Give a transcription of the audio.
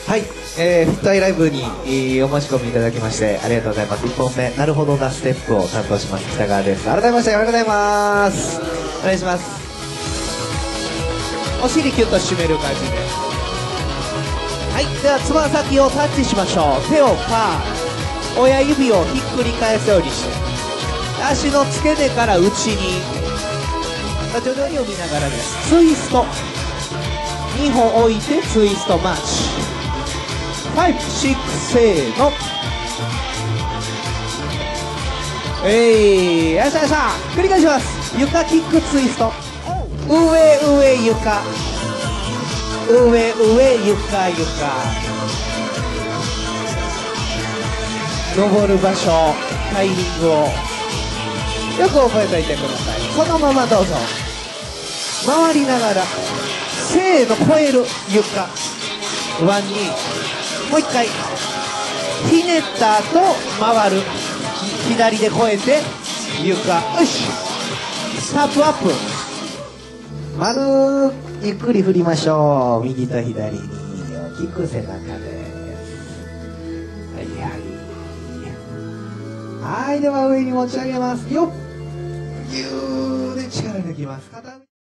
はい、フットアイライブに、お申し込みいただきましてありがとうございます。1本目、なるほどなステップを担当します北川です。改めましておはようございます。お願いします。お尻キュッと締める感じで。はい、ではつま先をタッチしましょう。手をパー、親指をひっくり返すようにして、足の付け根から内に、徐々に読みながらです。ツイスト、2本置いてツイストマーチ、5、6、せーの。よっしゃよっしゃ、繰り返します。床キックツイスト、上上床、上上床床、登る場所、タイミングをよく覚えておいてください。そのままどうぞ。回りながらせーの、超える床、ワンにもう一回ひねった後回る、左で超えて床、よし、スタップアップ、丸ゆっくり振りましょう。右と左に大きく背中です。はいはいはい、では上に持ち上げますよ。ぎゅーで力抜きます。